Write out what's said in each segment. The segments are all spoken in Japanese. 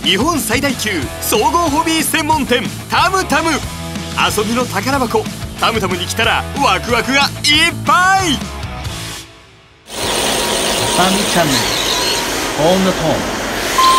日本最大級総合ホビー専門店タムタム。遊びの宝箱タムタムに来たらワクワクがいっぱい。 タミチャンネルオンのトーン。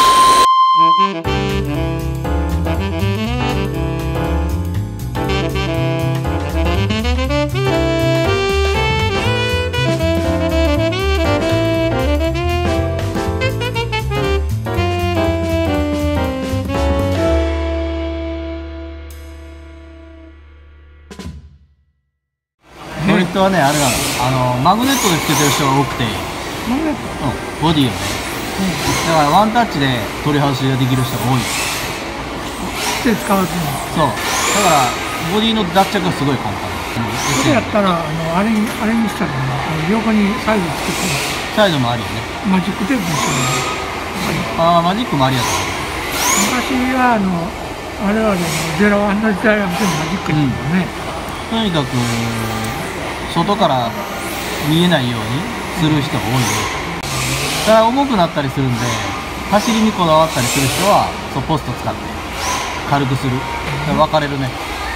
これはね、あれなの、マグネットでつけてる人が多くて、 マグネット、 ボディをね、だからワンタッチで取り外しができる人が多い。 手使わずに。 そう、だからボディの脱着がすごい簡単。 それやったらあれにしたらね、横にサイズつけてサイドもあるよね。 マジックテープにしてる。 ああ、マジックもありやった。 昔は我々のゼロワンの時代は全部マジックにしたね。 とにかく外から見えないようにする人が多いね。だから重くなったりするんで、走りにこだわったりする人はそうポスト使って軽くする。分かれるね。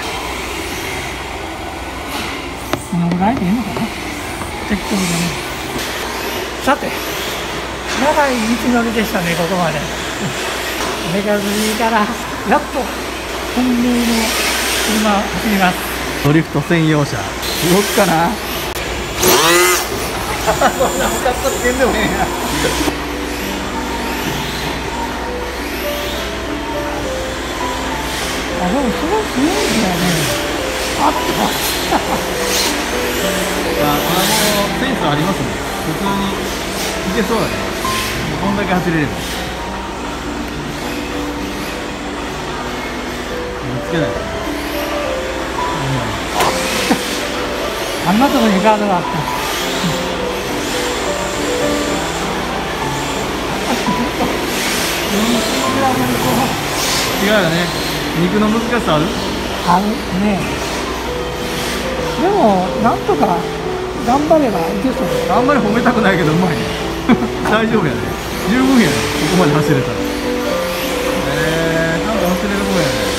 このぐらいでいいのかな、適当でね。さて、長い道のりでしたね、ここまで。目がずりからやっと本命の車を走ります。 ドリフト専用車動くかな。そんな深くつけんでもねえや。 でもすごい強いんだよね。あったセンスありますね。普通にいけそうだね。こんだけ走れれば。つけない。 あんなところにガードがあった。 違うよね。肉の難しさある？ あるね。でもなんとか頑張ればいけそう。 あんまり褒めたくないけどうまいね。大丈夫やね。十分やね。ここまで走れたら。なんか走れるもんやね。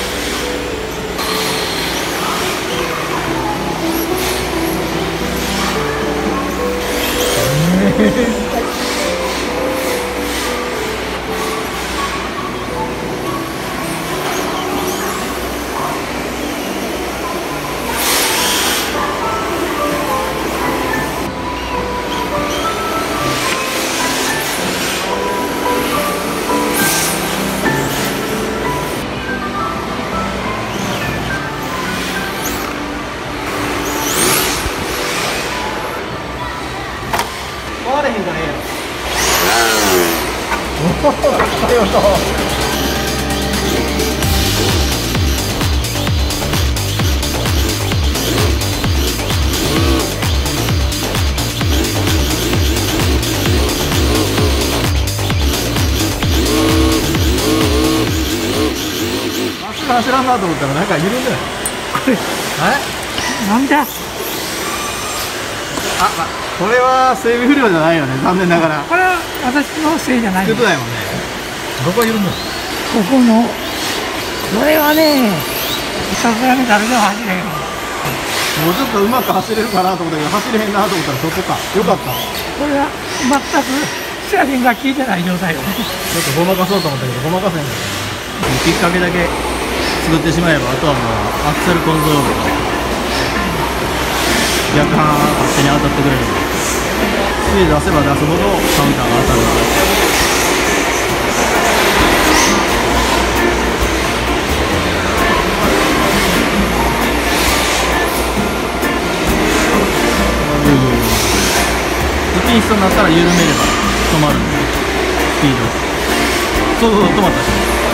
回れへんからええやん。おお、そういうこと。まっすぐ走らんなと思ったらなんか緩んでない。 これなんじゃ。 これは整備不良じゃないよね、残念ながら。 これは私のせいじゃない。 作ってないもんね。どこ緩んだの？ ここのこれはね、さすがに誰でも走れへん。 もうちょっとうまく走れるかなと思ったけど走れへんなと思ったらそこか。よかった。 これは全くシェアリングが効いてない状態よ。 ちょっとごまかそうと思ったけどごまかせんかった。きっかけだけ作ってしまえばあとはもうアクセルコントロール逆半勝手に当たってくれる。スピード出せば出すほどカウンターが当たる。スピンストになったら緩めれば止まるんで、スピードそう止まったし、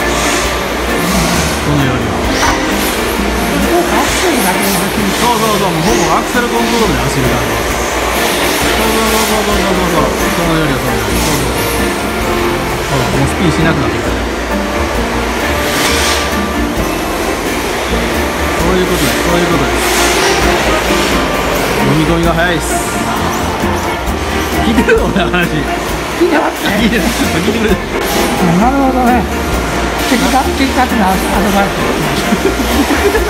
このようにアクセルだけで走る。 もうほぼアクセルコントロールで走るからね。そのよりはもうスピンしなくなってきた。そういうことです。飲み込みが早いです。聞いてるの俺の話。 聞いてますね。 聞いてくれて。 なるほどね。 的確なアドバイス。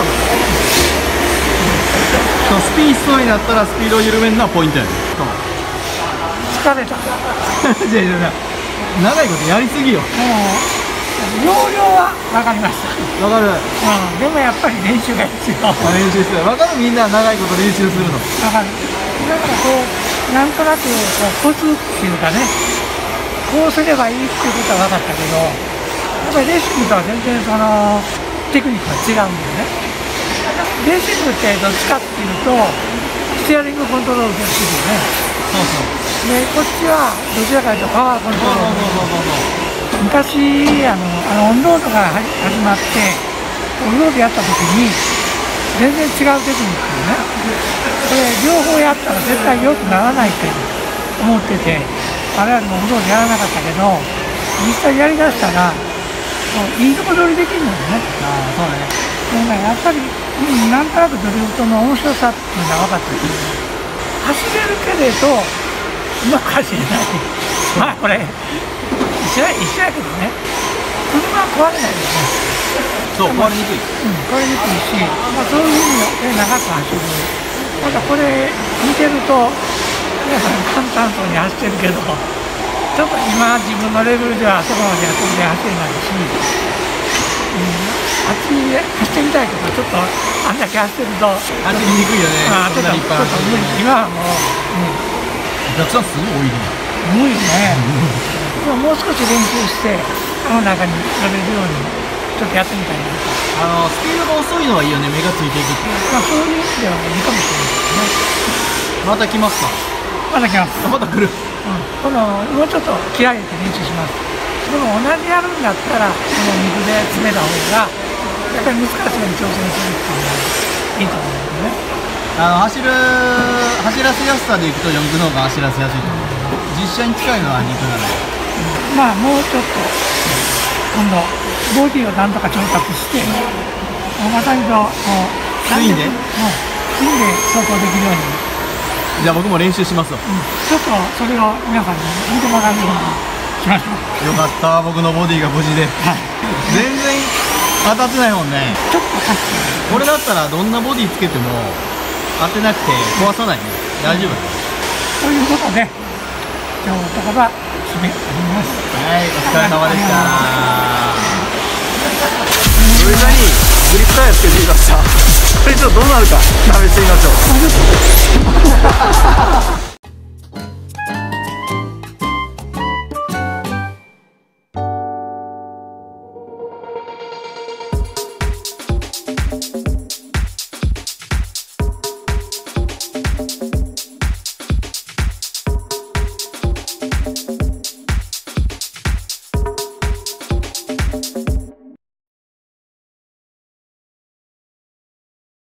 スピンしそうになったらスピードを緩めるのはポイントやね。 疲れた。 いやいや長いことやりすぎよ。 要領は分かりました。 わかる。 でもやっぱり練習が必要。 練習してわかる。みんな長いこと練習するの。 分かる。だからこうなんとなくコツっていうかね、こうすればいいっていうことは分かったけど、やっぱりレーシングとは全然そのテクニックが違うんだよね。レーシングってどっちかっていうとステアリングコントロールでするよね。 そうそう。 でこっちはどちらかというとパワーコントロール。昔オンロードが始まってオンロードやった時に全然違うテクニックでね、これ両方やったら絶対良くならないって思ってて、我々もオンロードやらなかったけど、実際やりだしたらいいとこ取りできるのよね。 そうね。 でやっぱり、なんとなくドリフトの面白さっていうのが分かってきて、走れるけれどうまく走れない。まあこれ一緒やけどね、車は壊れないよね。 そう、壊れにくい。 壊れにくいし、そういう意味で長く走る。ただこれ見てると皆さん簡単そうに走ってるけど、ちょっと今自分のレベルではそこまでは当然走れないし、あっちに走ってみたいけど、ちょっとあんだけ走ってると走りにくいよね。 ちょっと無理。今はもう、 お客さんすごい多いね。 無理ね。でももう少し練習して中に乗れるようにちょっとやってみたいな。 スピードが遅いのはいいよね。目がついていくって。 そういう意味ではいいかもしれないですね。 また来ますか。 また来ます。 また来る。 もうちょっと気合い入れて練習します。でも同じやるんだったらこの水で詰めた方がやっぱり難しいように挑戦するっていうのがいいと思うんだよね。 走らせやすさでいくと4駆の方が走らせやすいと思う。実車に近いのは2駆なので、 まあもうちょっと今度ボディをなんとか調達してまさにとツインでツインで走行できるように。 じゃあ僕も練習しますわ。 ちょっとそれを皆さんに見てもらうようにしましょう。 よかった、僕のボディが無事で。全然当たってないもんね。 ちょっと走ってこれだったらどんなボディつけても当てなくて壊さないね。大丈夫。 ということで今日のところは締めております。 はい、お疲れ様でした。 上田にグリップタイヤつけてみました。これちょっとどうなるか試してみましょう。